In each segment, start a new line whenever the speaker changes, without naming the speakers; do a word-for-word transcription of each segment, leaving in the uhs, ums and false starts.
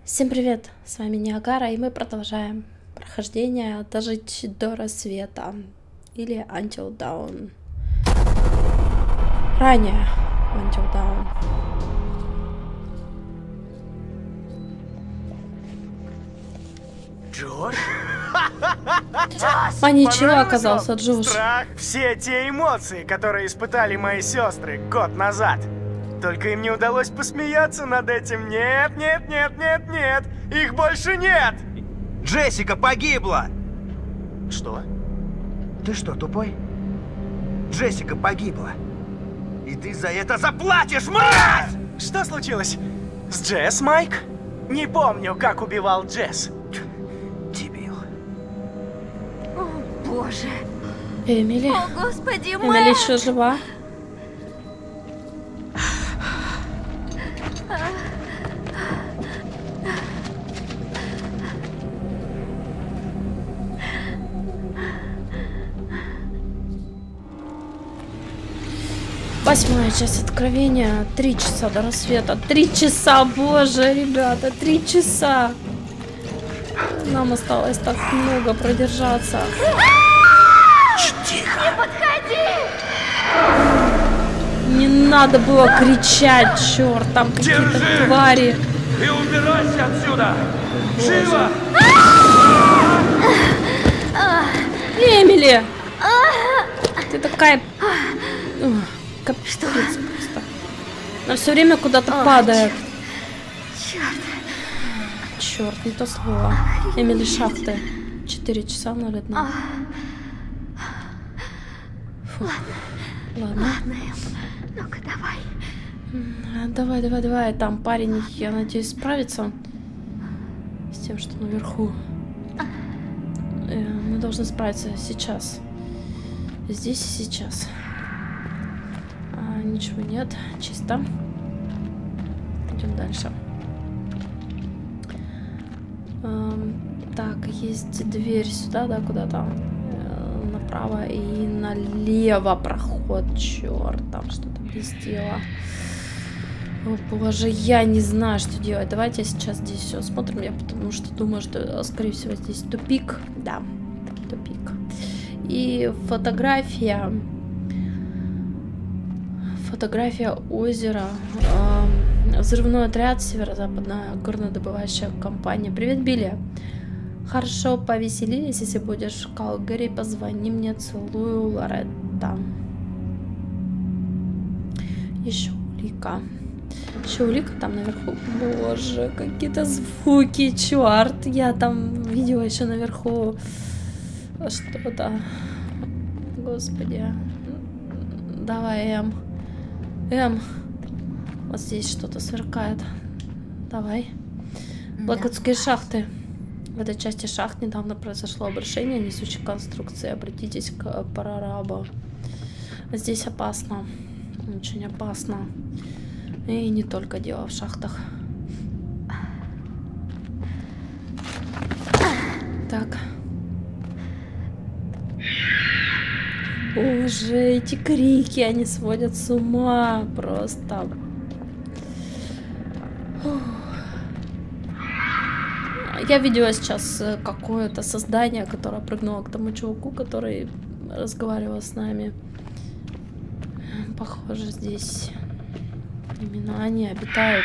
Всем привет, с вами Ниагара, и мы продолжаем прохождение «Дожить до рассвета» или Until Dawn. Ранее Until Dawn.
Джош?
А ничего, оказался Джош.
Страх, все те эмоции, которые испытали мои сестры год назад. Только им не удалось посмеяться над этим. Нет, нет, нет, нет, нет. Их больше нет.
Джессика погибла!
Что?
Ты что, тупой? Джессика погибла. И ты за это заплатишь, мразь!
Что случилось? С Джесс, Майк? Не помню, как убивал Джесс.
Дебил.
О, боже.
Эмили.
О, господи,
Эмили
Мэтт.
еще жива. Восьмая часть откровения. Три часа до рассвета. Три часа, боже, ребята, три часа. Нам осталось так много продержаться.
Тихо!
Не подходи!
Не надо было кричать, черт, там какие-то
Держи!
твари.
И убирайся отсюда! Живо!
Эмили! Ты такая... Ох, капец просто. Она все время куда-то падает.
Черт.
Черт, не то слово. Эмили, шахты. Четыре часа ноль одна. Фу. Ладно.
Ладно, Эм. Ну-ка, давай.
Давай, давай, давай. Там парень, я надеюсь, справится с тем, что наверху. Э, Мы должны справиться сейчас. Здесь и сейчас. А, ничего нет. Чисто. Идем дальше. Эм, так, есть дверь сюда, да, куда-то. Э, направо и налево проход. Черт, там что-то блестело. О боже, я не знаю, что делать. Давайте сейчас здесь все смотрим. Я потому что думаю, что, скорее всего, здесь тупик. Да, тупик. И фотография. Фотография озера. Э, взрывной отряд, северо-западная горнодобывающая компания. Привет, Билли. Хорошо, повеселились. Если будешь в Калгари, позвони мне. Целую, Лоретта. Еще улика. Еще улика там наверху. Боже, какие-то звуки, черт. Я там видела еще наверху что-то. Господи. Давай, Эм. Эм. Вот здесь что-то сверкает. Давай. Блэквудские шахты. В этой части шахт недавно произошло обрушение несущей конструкции. Обратитесь к прорабу. Здесь опасно. Очень опасно. И не только дело в шахтах. Так. Боже, эти крики, они сводят с ума. Просто. Фух. Я видела сейчас какое-то создание, которое прыгнуло к тому чуваку, который разговаривал с нами. Похоже, здесь именно они обитают.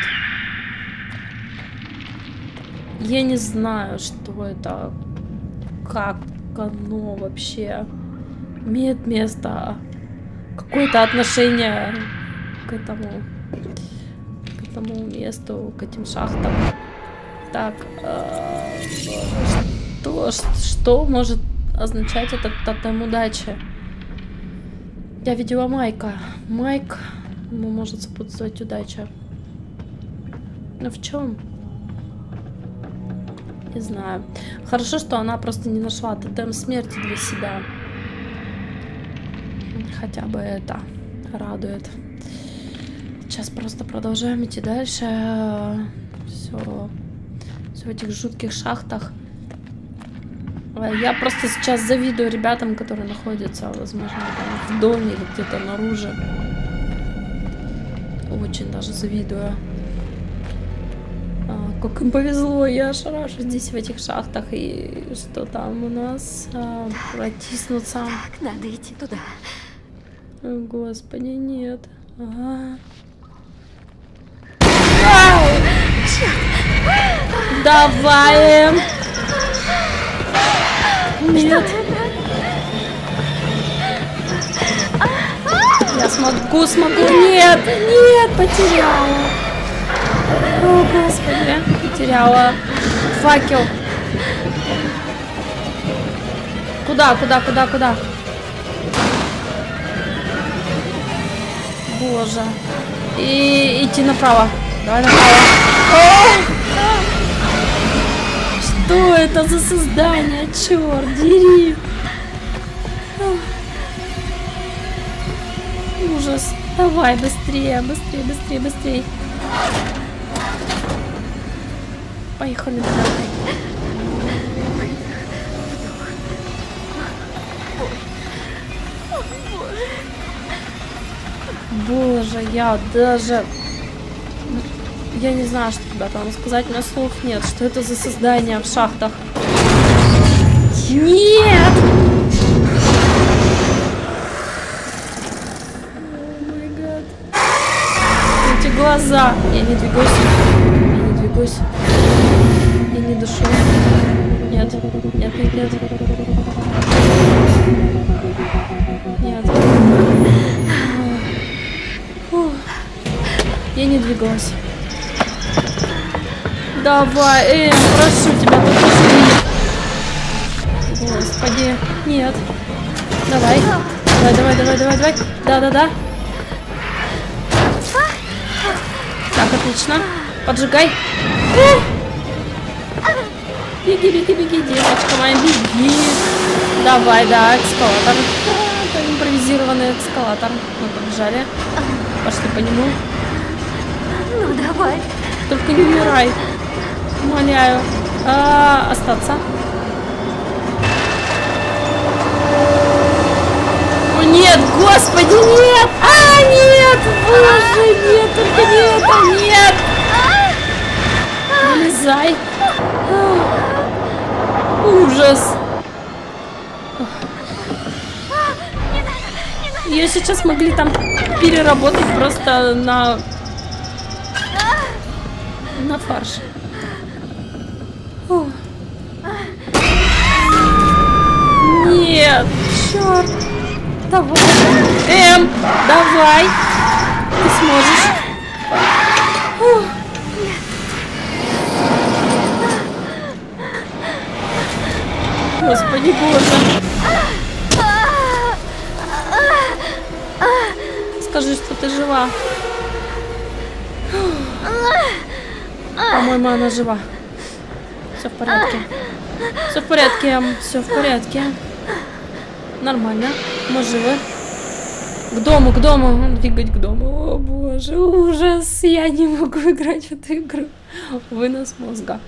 Я не знаю, что это, как оно вообще имеет место, какое-то отношение к этому, к этому месту, к этим шахтам. Так, э, что, что может означать этот тотем удачи? Я видела Майка. Майк, ему может сопутствовать удача. Но в чем? Не знаю. Хорошо, что она просто не нашла тотем смерти для себя. Хотя бы это радует. Сейчас просто продолжаем идти дальше. Все. Все в этих жутких шахтах. Я просто сейчас завидую ребятам, которые находятся, возможно, там в доме или где-то наружу. Очень даже завидую. Как им повезло, я шарашу здесь в этих шахтах. И что там у нас? А, протиснуться.
Так, надо идти туда.
О, Господи, нет. Ага. Давай! Нет. Я смогу, смогу. Нет, нет, потеряла. О, Господи, потеряла факел. Куда, куда, куда, куда? Боже. И идти направо. Давай направо. О! Что это за создание? Черт, дери. Ужас. Давай, быстрее, быстрее, быстрее, быстрее. Поехали, давай. Боже, я даже... Я не знаю, что тебе там сказать, у меня слов нет. Что это за создание в шахтах? Нет! О май гад. Эти глаза. Я не двигаюсь. Я не двигаюсь. Я не дышу. Нет. Нет, нет, нет. Нет. Фух. Я не двигалась. Давай, Эм, прошу тебя, покажи. Господи, нет. Давай, давай, давай, давай, давай, давай. Да, да, да. Так, отлично. Поджигай. Беги, беги, беги, девочка моя, беги. Давай, да, эскалатор. Это импровизированный эскалатор. Мы побежали. Пошли по нему.
Ну, давай.
Только не умирай. Умоляю. А, остаться. О, нет, Господи, нет! А, нет! Боже, нет, только не это, нет! Вылезай. Ужас. Ее сейчас могли там переработать просто на... на фарш. О. Нет, черт. Давай. Эм, давай. Ты сможешь. О. Господи Боже. Скажи, что ты жива. По-моему, она жива. Все в порядке. Все в порядке. Все в порядке. Нормально. Мы живы. К дому, к дому. Двигать к дому. О боже, ужас. Я не могу играть в эту игру. Вынос мозга.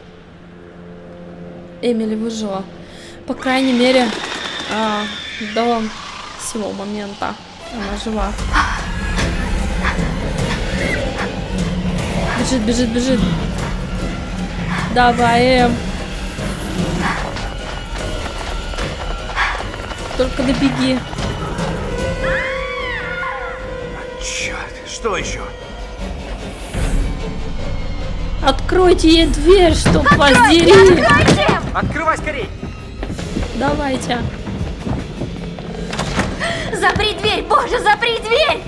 Эмили выжила. По крайней мере, а, до сего момента она жива. Бежит, бежит, бежит. Давай, Эм. Только добеги.
Черт, что еще?
Откройте ей дверь, чтоб вас дери.
Откройте!
Открывай скорей!
Давайте.
Запри дверь! Боже, запри дверь!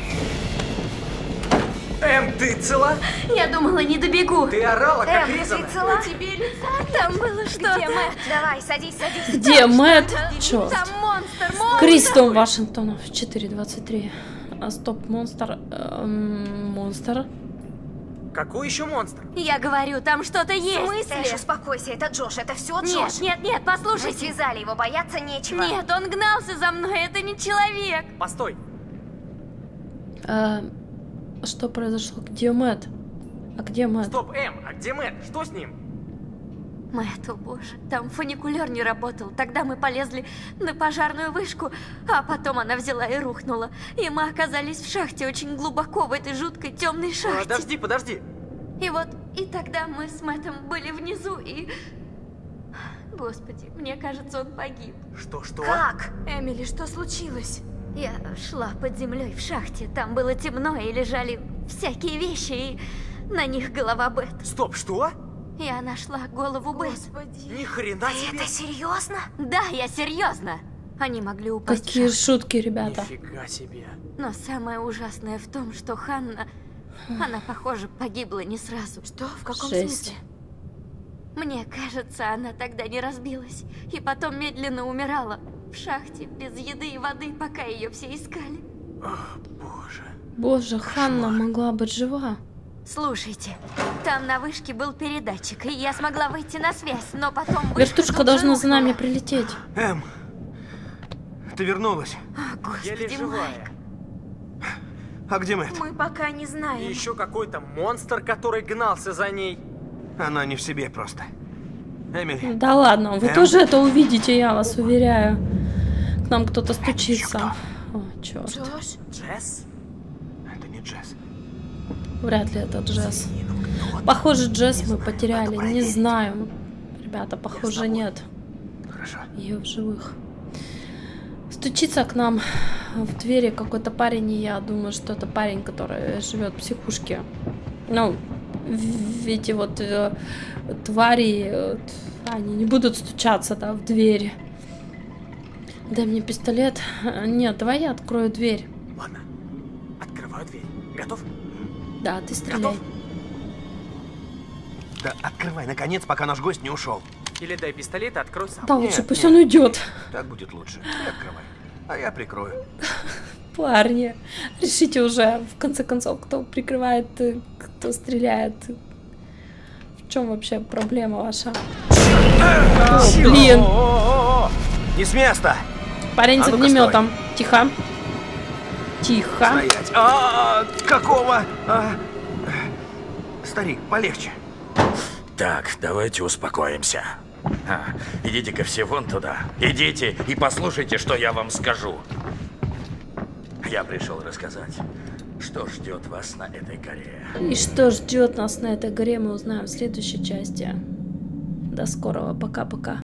Эм, ты цела?
Я думала, не добегу.
Ты орала, как
Эм,
резаная.
ты цела? Тебе лица там было что-то. Где Мэтт? Давай, садись, садись.
Где Мэтт? Черт.
Там монстр, монстр.
Кристом Вашингтонов четыре двадцать три. А стоп, монстр. Эм, монстр.
Какой еще монстр?
Я говорю, там что-то есть. В смысле?
Эш, успокойся, это Джош, это все
Нет,
Джош.
нет, нет,
Мы
послушайте.
связали его, бояться нечего.
Нет, он гнался за мной, это не человек.
Постой.
Э, что произошло? Где Мэтт? А где Мэтт?
Стоп, Эм, а где Мэтт? Что с ним?
Мэтт, о боже, там фуникулер не работал. Тогда мы полезли на пожарную вышку, а потом она взяла и рухнула. И мы оказались в шахте очень глубоко, в этой жуткой темной шахте.
Подожди, подожди.
И вот, и тогда мы с Мэттом были внизу, и... Господи, мне кажется, он погиб.
Что, что?
Как?
Эмили, что случилось? Я шла под землей в шахте, там было темно, и лежали всякие вещи, и на них голова Бет.
Стоп, что?
Я нашла голову Бет.
Ни хрена
Ты
себе!
это серьезно?
Да, я серьезно. Они могли упасть
Какие
в шахту.
шутки, ребята.
Нифига себе.
Но самое ужасное в том, что Ханна... Она, похоже, погибла не сразу.
Что? В каком
Жесть.
смысле?
Мне кажется, она тогда не разбилась. И потом медленно умирала. В шахте, без еды и воды, пока ее все искали.
О, боже.
Боже, Ханна могла быть жива.
Слушайте, там на вышке был передатчик, и я смогла выйти на связь, но потом вышка
Вертушка
тут же
должна за нами
рухнула.
прилететь.
Эм, ты вернулась.
О,
Еле
Господи,
живая.
Майк.
А где Мэтт?
Мы пока не
И
знаем.
еще какой-то монстр, который гнался за ней.
Она не в себе просто. Эмили,
Да ладно, вы
Эм.
тоже это увидите, я вас уверяю. К нам кто-то стучится. О, черт.
Джош?
Джесс?
это не Джесс.
Вряд ли это Джесс.
Извини, но кто ты?
Похоже, Джесс
Не
мы
знаю,
потеряли.
надо
Не
проверить.
знаю. Ребята,
Я с
похоже,
тобой.
нет.
Хорошо.
Ее в живых. Стучится к нам в двери какой-то парень, и я думаю, что это парень, который живет в психушке. Ну, в- эти вот э, твари, э, они не будут стучаться, да, в дверь. Дай мне пистолет. Нет, давай я открою дверь.
Ладно. Открываю дверь. Готов?
Да, ты стреляй.
Готов?
Да открывай, наконец, пока наш гость не ушел.
Или дай пистолет и открой сам.
Да,
Нет,
лучше пусть
нет.
он уйдет.
Так будет лучше. Ты открывай. А я прикрою.
Парни, решите уже, в конце концов, кто прикрывает, э, кто стреляет. В чем вообще проблема ваша? О, блин,
О-о-о-о! Не с места!
парень
А
с
ну-ка,
огнеметом. Тихо. Тихо.
Стоять! А, какого? А, старик, полегче.
Так, давайте успокоимся. А, идите-ка все вон туда. Идите и послушайте, что я вам скажу. Я пришел рассказать, что ждет вас на этой горе.
И что ждет нас на этой горе, мы узнаем в следующей части. До скорого, пока-пока.